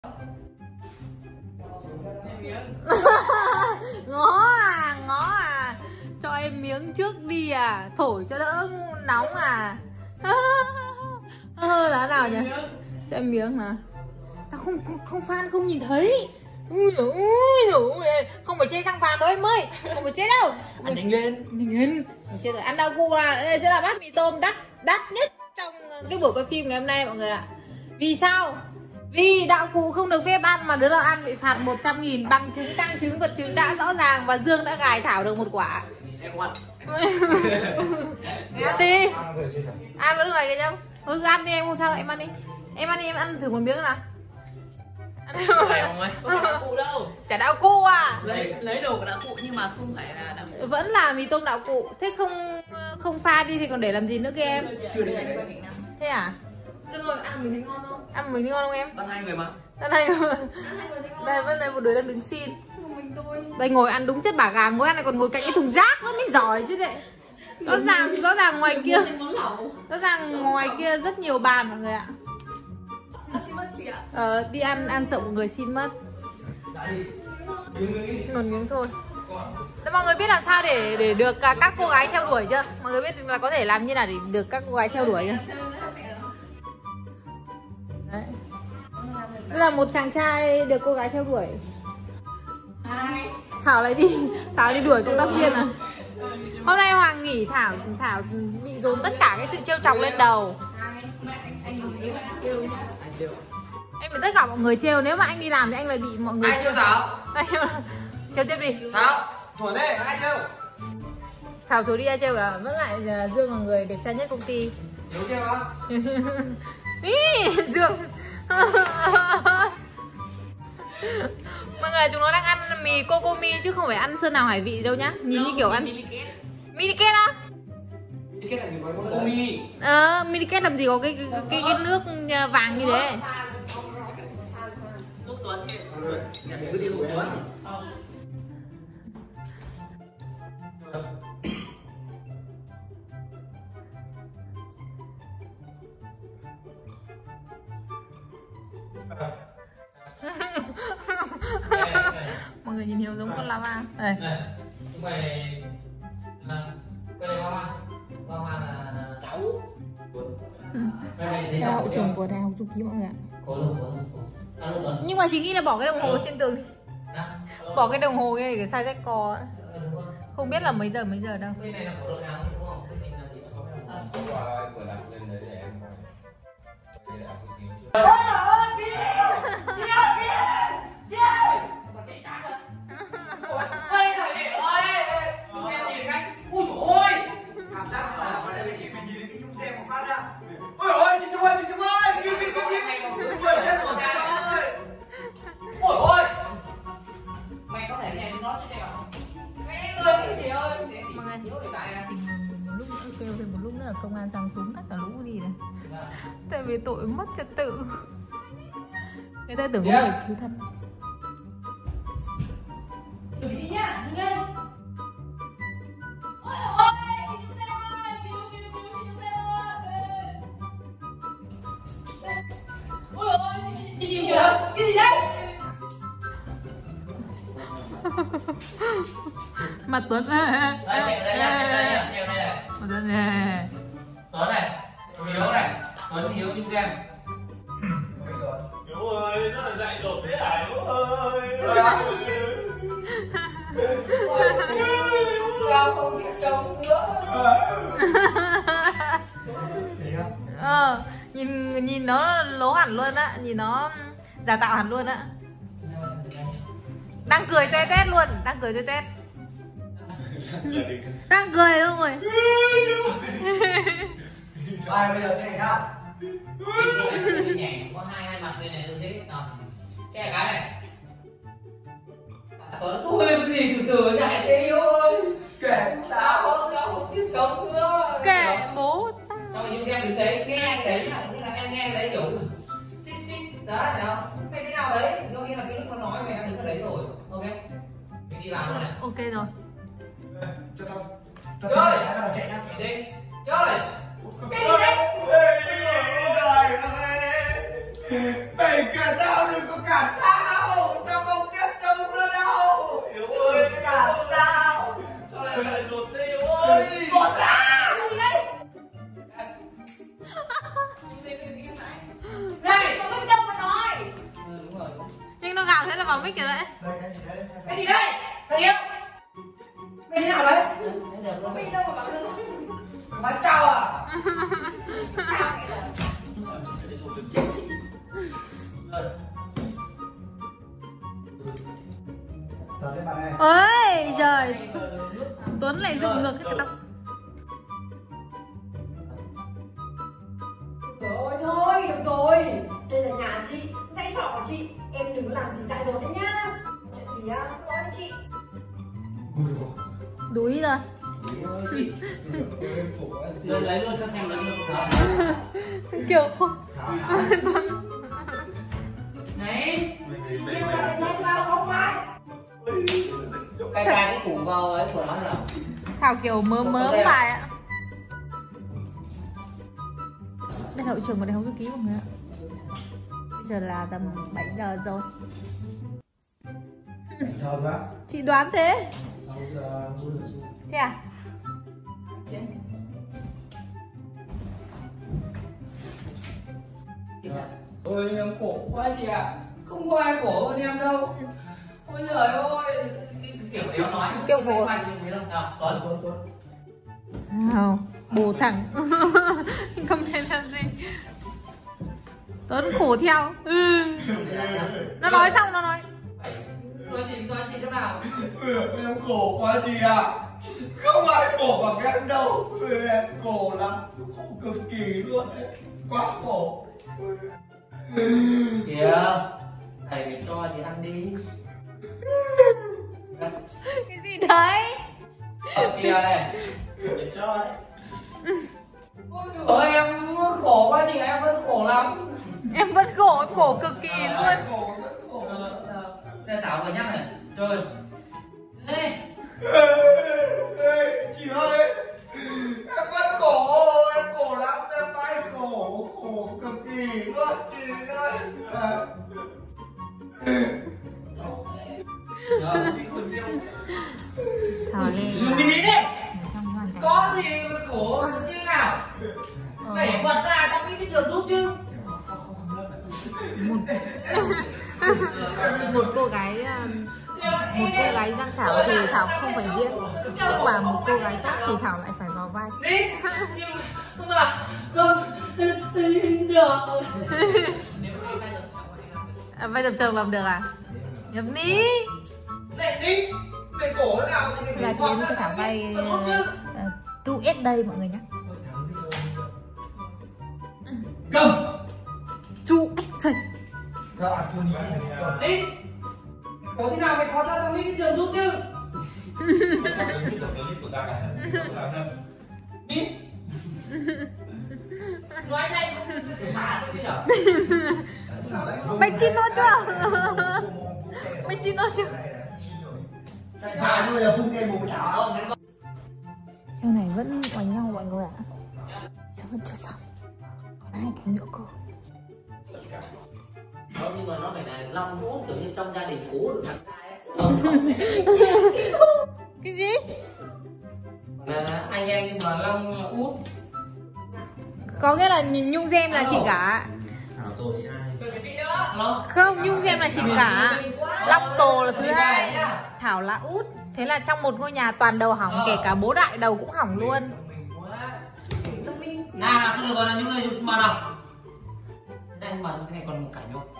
Ngó à, cho em miếng trước đi à, thổi cho đỡ nóng à. Lá nào nhỉ? Cho em miếng nào. Không fan không nhìn thấy. Không phải chê thằng Phan đâu em ơi, không phải chê đâu. Ăn nhanh lên. Chết rồi, ăn đau cu à. Đây sẽ là bát mì tôm đắt nhất trong cái buổi quay phim ngày hôm nay mọi người ạ. Vì sao? Vì đạo cụ không được phép ăn mà đứa nào ăn bị phạt 100.000, bằng chứng tăng chứng vật chứng đã rõ ràng và Dương đã gài Thảo được một quả. Em ăn. Ăn đi. Ăn vẫn được này kìa chứ. Ăn đi em, không sao đâu, em ăn đi. Em ăn thử một miếng nào. Không phải không ơi, không phải đạo cụ đâu. Chả đạo cụ à? Lấy đồ của đạo cụ nhưng mà không phải là đạo cụ. Vẫn là mì tôm đạo cụ. Thế không pha đi thì còn để làm gì nữa kia em? Chưa đi. Thế à? Dương ơi, ăn mình thấy ngon không? Ăn mình thấy ngon không em? Ăn 2 người mà. Ăn hai người. Ăn 2 người thấy ngon. Đây vẫn là một đứa đang đứng xin. Mình tôi. Đây ngồi ăn đúng chất bả gà, ngồi ăn này còn ngồi cạnh cái thùng rác nó mới giỏi chứ đấy. Rõ ràng ngoài kia. Rõ ràng ngoài kia rất nhiều bàn mọi người ạ. Xin mất chị ạ. Đi ăn sợ mọi người xin mất. Một miếng thôi. Thế mọi người biết làm sao để được các cô gái theo đuổi chưa? Mọi người biết là có thể làm như nào để được các cô gái theo đuổi chưa? Đấy. Đây là một chàng trai được cô gái theo đuổi. Thảo lại đi đuổi cộng tác viên à? Hôm nay Hoàng nghỉ, Thảo bị dồn tất cả cái sự trêu chọc lên đầu. Em bị tất cả mọi người trêu, nếu mà anh đi làm thì anh lại bị mọi người Ai trêu Thảo? Trêu tiếp đi. Thảo, thổi đây, ai trêu? Thảo chú đi ai trêu cả, vẫn lại Dương là người đẹp trai nhất công ty. Đúng trêu á? Dương. Mọi người chúng nó đang ăn mì Cocomi chứ không phải ăn Sơn Nào Hải Vị đâu nhá. Nhìn như kiểu ăn Miniket á. Miniket là gì mà Cocomi? Miniket làm gì có cái nước vàng như thế. Quốc Tuấn kia. Nhà để đi Quốc Tuấn. Mọi người nhìn Hiếu giống con lava. Đây. Chúng mày cái này Hoa Hoa là Cháu. Đây Đây là hậu trường của Đào Trung Ký mọi người ạ. có Tuấn. Nhưng mà chị nghĩ là bỏ cái đồng hồ trên tường đi. Bỏ cái đồng hồ kia để sai rách cò ấy. Không biết là mấy giờ đâu. Bên này là của đội nào thì đúng không? Bên này là gì nó có Vừa đặt lên đấy để em đây là không kiếm chưa. còn chạy chán rồi. Ôi thầy đệ ơi. Em nhìn cách. Ui dồi ôi. Cảm giác là ở đây là mình nhìn cái nhung xe một phát ra. Ôi ôi, chị Nhung ơi, Kim. Vừa chết của xe ơi. Ôi ôi. Mày có thể nghe nó chứ nào. Mẹ ơi cái gì ơi. Mọi người Thiếu đề tài à. một lúc nữa kêu thêm một lúc nữa là công an sang túm tất cả lũ đi này. Tại vì tội mất trật tự. Người ta tưởng có người cứu thân. Chuẩn bị nhá, đi lên. Ôi ôi, cái gì kìa? Cái gì đấy? Mặt Tuấn Treo đây này. Tuấn này. Tuấn này, Hiếu này, Tuấn Hiếu Nhung Gem. Hiếu ơi, nó là dạy dột thế hả Hiếu ơi? Cao không chịu sống nữa. Nhìn nó lố hẳn luôn á, nhìn nó giả tạo hẳn luôn á. Đang cười toe tét luôn, đang cười toe tét. Đang cười luôn rồi. Bài bây giờ thế này nhá. Nhảy có hai mặt bên này nó dễ nào. Che cái này. Tuấn ôi cái gì từ chạy thế Hiếu ơi. Kệ Tao không tiếp sống nữa. Kệ bố. Xong rồi Nhung Gem đứng đấy nghe cái đấy nhá, như là em nghe cái đấy kiểu chích chích đó là nào mày thế nào đấy, đôi khi là cái lúc nó nói mày đang đứng ở đấy rồi. Ok mình đi làm luôn này. Ok rồi. Cho tao Chơi. Hai bắt đầu chạy nhá. Đi chơi. Cái gì đấy? Trời ơi. Mày cả tao đừng có cả thế là vào mic kìa đấy. Đây cái gì đấy? Cái gì đây? Thằng yêu. Mày thế nào đấy? Mình đâu mà bảo được. Bán trao à? Giờ đấy bạn này. Ôi trời, Tuấn lại dựng ngược cái tóc. Rồi thôi, được rồi. Đây là nhà chị, dãy trọ của chị. Em đừng có làm gì dại dột đấy nhá. Chuyện gì á, cứ nói với chị. Đuối rồi. Rồi lấy luôn cho xem lấy luôn. Kiểu Này. Kêu lại lấy tao không phải. Cái củ vào ấy của nó rồi. Thảo kiểu mớm bài ạ. Đây là hội trường của Đại học Thư ký mọi người ạ. Bây giờ là tầm 7 giờ rồi. Sao nữa? Chị đoán thế. Thế à? Ôi em khổ quá chị ạ. Không có ai khổ hơn em đâu. Ôi giời ơi. Cái kiểu đấy nó nói Kiểu khổ. như thế đâu. Nào, Tuấn. Không, bù thẳng. Không thể làm gì. Tuấn khổ theo. Nó nói xong nó nói. Nói chị xem nào. Em khổ quá chị ạ. Không ai khổ bằng em đâu. Em khổ lắm. Khổ cực kỳ luôn. Quá khổ. Kìa. Thầy phải cho chị ăn đi. Cái gì đấy? Ở kìa này. Để cho đấy. Ôi em khổ quá chị, em vẫn khổ lắm. Em vẫn khổ cực kỳ luôn. Khổ, rất khổ. Đây Tảo vừa nhắc này. Chơi. Đây. Chị ơi, em vẫn khổ, em khổ lắm, em mãi khổ cực kỳ luôn chị ơi. Thảo lên. Mình đi đi. Trong hoàn cảnh. Có gì mà khổ như nào? Phải vượt ra tao mới biết được giúp chứ. Một cô gái gian xảo thì Thảo không phải diễn, nhưng mà một cô gái tốt thì Thảo lại phải vào vai. Đi. Nhưng mà không được. Vai dập chồng làm được à? Nhập đi. Lên đi. Mày khổ thế nào thì Là chị em cho Thảo vai 2S đây mọi người nhé. Cầm. 2S đây. đi. Có thế nào mày khó cho tao biết đường giúp chứ. Đi. Nói nhanh không thả thôi bây giờ. Mày chín nó chưa? Mày chín nó chưa? Thả thôi là phun cây mù thả. Trong này vẫn oánh nhau mọi người ạ. Sao vẫn chưa xong? Còn 2 cái nữa cơ. Không, nhưng mà nó phải là long út kiểu như trong gia đình cố được thằng trai ấy. Cái gì? Là anh em nhưng mà long út. Có nghĩa là Nhung Gem là chị cả. Thảo tôi thì ai? Không, Nhung Gem là chị cả. Long Tồ là thứ hai. Thảo là út. Thế là trong một ngôi nhà toàn đầu hỏng, kể cả bố đại đầu cũng hỏng luôn. Nào, tôi được gọi là những người mà nào. Đây mà cái này còn một cảnh không?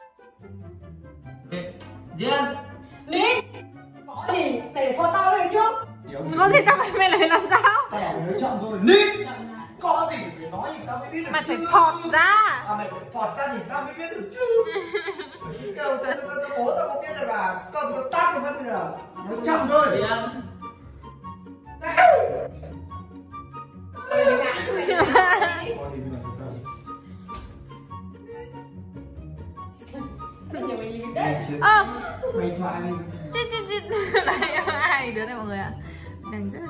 Diên. Linh, có gì để cho tao đây trước. Có gì tao mày lại làm sao? Tao bảo mày nói chậm thôi. Ninh! Có gì phải nói thì tao mới biết được. Mày phải phọt ra. À mày phải phọt ra thì tao mới biết được chứ. Kêu tao bố tao không biết được là tao tát cái bây giờ. Nói chậm thôi. Diên. Mày đừng ngại, mày đừng ngại. Bây giờ mày nhìn đấy. Mày thoại mình. Này ai đứa này mọi người ạ. Đang rất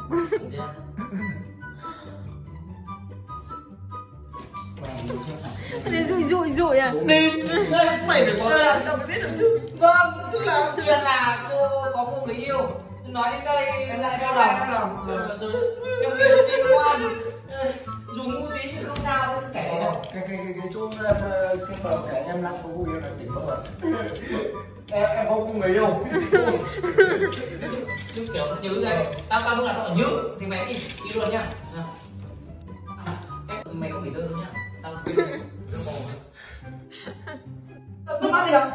rụi à. Ninh! Mày phải phọt ra thì tao mới biết được chứ. Vâng, chuyện là cô có cô người yêu. Nói đến đây Em lại đau đau lòng. lòng. Em yêu xin ngoan. Dù ngu tí nhưng không sao đâu, kể đâu. Cái chỗ cái bờ kể em lăn có vui là tỉnh bờ. Em không người yêu. Chứ kiểu nó nhứ đây. Tao lúc nào tao bảo nhứ thì mày đi luôn nhá. Mày không bị rơi đâu nhá. Tao rơi mồm. Tao mắt đi không?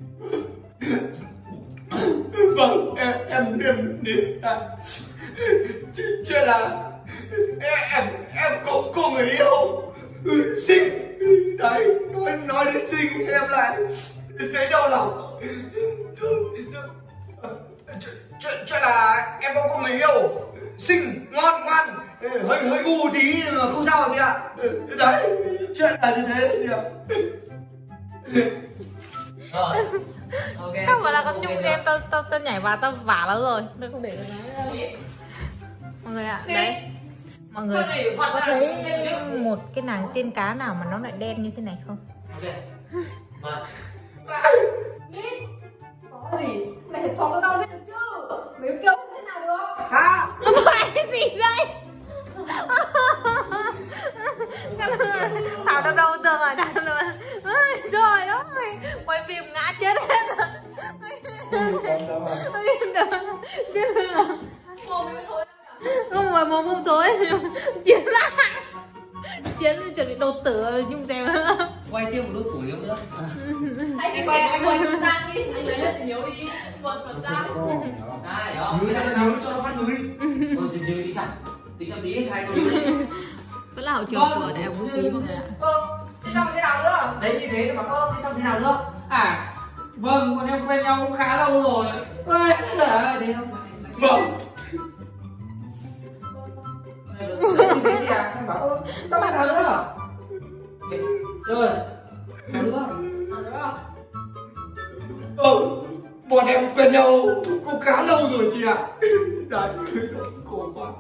Vâng, em đến chuyện là em có người yêu xinh đấy, nói đến xinh em lại thấy đau lòng. Chuyện là em có người yêu xinh ngon ngoan, hơi ngu tí nhưng mà không sao chị ạ. Đấy, chuyện là như thế chị ạ. Rồi. Ok. Không phải là con Nhung xem tao nhảy vào tao vả nó rồi. Tôi không để nó nói đâu. Mọi người ạ, đấy. Mọi người có thấy một cái nàng tiên cá nào mà nó lại đen như thế này không? Ok. Rồi. Đi. Có gì? Mày phải phóng tao biết được chứ. Mày kêu thế nào được? Hả? Nó phải cái gì đây? Thảo đâu đâu tường rồi, Thảo đâu. Trời ơi, quay phim ngã chết hết rồi. Mồm mày mới thối đâu. Không phải mồm không thối. Chiến lại. Chiến chuẩn bị đột tử Nhung xem. Quay tiếp một lúc củ liễu nữa. Anh quay Nhung Giang đi. Anh lấy hết nhiều đi. Một Giang. Sai đó. Nhớ ra nhớ cho nó phát người đi. Thôi từ đi chậm. Tí chậm tí hai con nhớ. Vẫn là hậu trường của đại học Vũ Ký mọi người ạ. Thế xong thế nào nữa? Đấy như thế mà thế xong thế nào nữa? À, vâng, bọn em quen nhau cũng khá lâu rồi. Ôi, thế không? Vâng. Thế gì à? Xong bảo, sao bạn nào nữa? Rồi, nào nữa? Nào nữa không? Bọn em quen nhau cũng khá lâu rồi chị ạ. Đấy, khổ quá.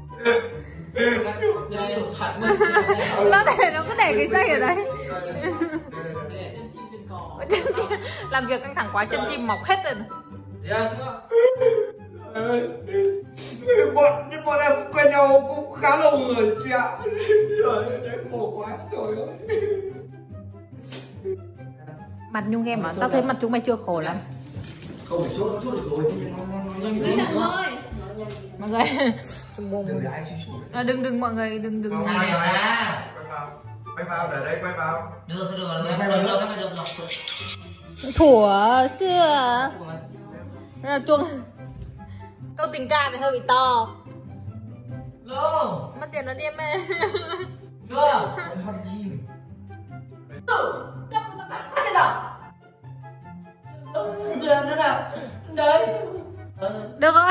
Đây, thật Nó để nó cứ để cái dây ở đấy. Chân chim làm việc căng thẳng quá, chân chim mọc hết rồi. Bọn em quen nhau cũng khá lâu rồi chị ạ. Đấy, khổ quá rồi ơi. Mặt Nhung em mà tao thấy mặt chúng mày chưa khổ lắm. Không phải chốt được rồi. Mọi người đừng mọi người đừng Sao vậy à? Quay vào để đây, quay vào. Được thủa xưa là chuông câu tình ca thì hơi bị to. Mất tiền nó đi em ơi. Được rồi.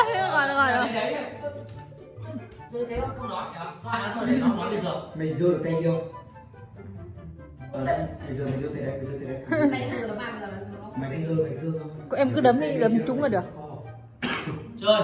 Thế không nói nhỉ? Xoa nó thôi để nó nói bình thường. Mày dơ được tay chưa? Mày dơ tay đây, Mày vừa nó mang là nó. mày dơ không? Em cứ đấm đi, đấm trúng là được. Rồi.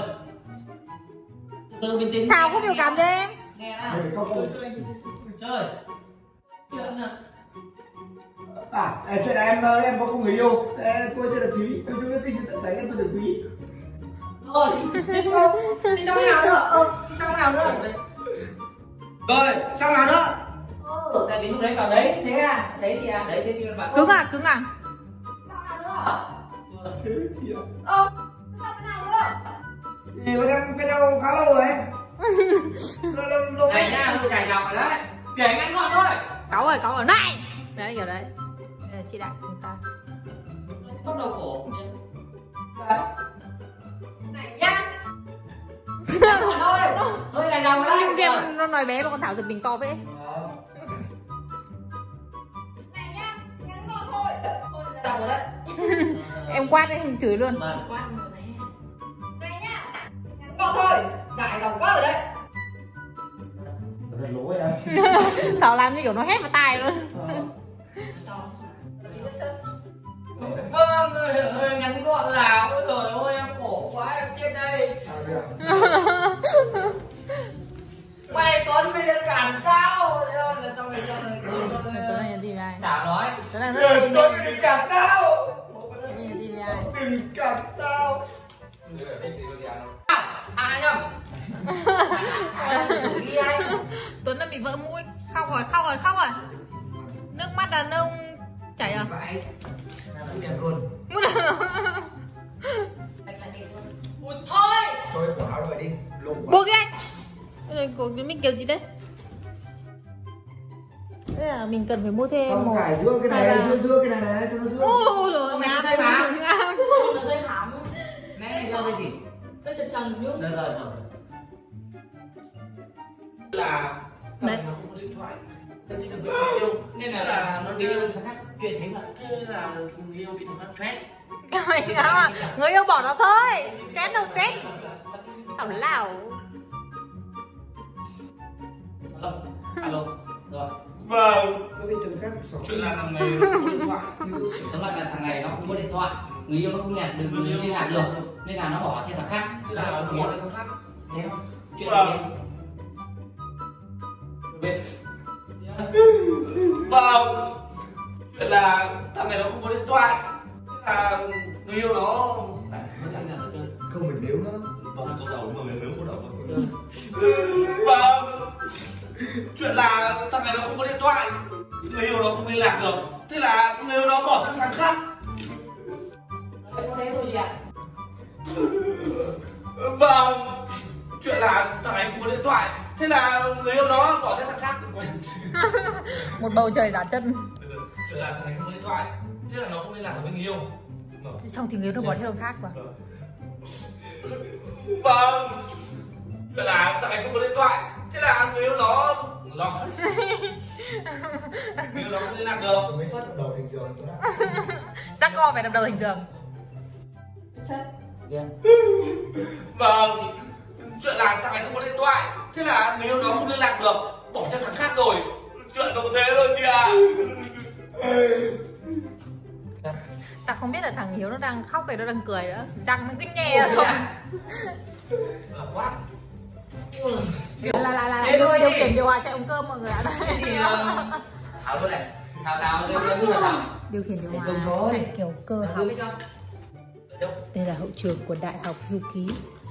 Từ bình tĩnh. Thảo có biểu cảm cho em. Nghe nào. Mày phải co câu. Chơi. Chuyện nào. Chuyện này em có người yêu. Cô tên là Thúy. Cô tên là Trinh tận đấy em tên là Quý. Rồi, đi xong nào nữa? Đi xong nào nữa? Rồi, xong nào nữa? Tại vì lúc đấy vào đấy, thế à? Đấy chị à? Đấy thế chị bạn. Cứng à? Xong nào nữa? Thế chị ạ. Xong cái nào nữa? Thì bọn em quen nhau khá lâu rồi ấy. Lâu Này nha, tôi dài dòng rồi đấy. Kể ngắn gọn thôi. Cáu rồi này. Đấy kiểu đấy. Đây là chị Đại chúng ta. Không đau khổ. Này nhá. Thôi, thôi dài dòng rồi Nhung đấy. xem nó nói bé mà con Thảo giật mình to vậy. Này nhá. Ngắn gọn thôi. Thôi ra rồi đấy. Em quát em chửi luôn. Quát rồi này. Này nhá. Ngắn gọn thôi. Dài dòng quá rồi đấy. Giật lỗ em. Thảo làm như kiểu nó hét vào tai luôn. Vâng, ngắn gọn là ôi trời ơi em khổ quá em chết đây. Mày Tuấn mày đừng cản tao. Là trong này Tao nói. Đừng cản tao. Đừng cản tao. À nhầm. Tuấn đã bị vỡ mũi. Khóc rồi. Nước mắt đàn ông chảy à? Vãi. Đẹp luôn. mình kiểu gì đấy? Thế là mình cần phải mua thêm Không, một cải giữa cái này, giữa cái này cho nó giữa. ôi rồi Mày ngam dây mà. ngam. Là dây hỏng. Nãy mày đeo dây gì? Dây trần trần nhú. Rồi rồi. Là Đấy. nó không có điện thoại. Tất nhiên là với người yêu. Nên là nó đi thằng khác chuyện thế thật. Thế là người yêu bị thằng khác stress. Mày ngam à? Người yêu bỏ nó thôi. Chết đâu chết. Tao lão. Alo. Alo. Rồi. Vâng. Nó bị thằng khác xỏ. Chuyện là thằng này không có điện thoại. Tóm lại là thằng này nó không có điện thoại, người yêu nó không nhặt được, liên lạc được, nên là nó bỏ theo thằng khác. Thế là nó bỏ thằng khác. Thế không? Chuyện Vâng. này bên Vâng. Chuyện là thằng này nó không có điện thoại. Thế là người yêu nó Không mình nếu nữa. Vâng, câu đầu mà nếu câu đầu. Vâng. Chuyện là thằng này nó không có điện thoại, người yêu nó không liên lạc được. Thế là người yêu nó bỏ sang thằng khác. có thế thôi chị ạ. Vâng. Chuyện là thằng này không có điện thoại, thế là người yêu nó bỏ sang thằng khác. Một bầu trời giả chân. Chuyện là thằng này không có điện thoại, thế là nó không liên lạc được với người yêu. Xong thì người yêu nó bỏ theo thằng khác mà. Vâng. Chuyện là thằng này không có điện thoại, thế là người yêu nó người yêu nó không liên lạc được. Mới phát được đầu thành giường rồi đó. Rắc co phải đập đầu thành giường. Chết. Vâng. Chuyện là thằng này không có điện thoại, thế là người yêu nó không liên lạc được, bỏ cho thằng khác rồi. Chuyện nó có thế thôi kìa. Ta không biết là thằng Hiếu nó đang khóc hay nó đang cười nữa. Răng nó cứ nhè rồi. Quá. Là Thế thôi điều đi. khiển điều hòa chạy ống cơm mọi người ạ. Thì Thảo luôn này. Thảo đây là Thảo. Điều khiển điều hòa Không có. chạy kiểu cơ học. Đưa bên trong. Đây là hậu trường của Đại học Du Ký.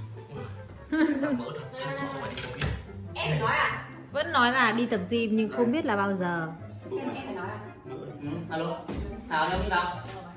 Em phải nói à? Vẫn nói là đi tập gym nhưng không biết là bao giờ. Em phải nói à? Alo. Thảo đâu đi nào?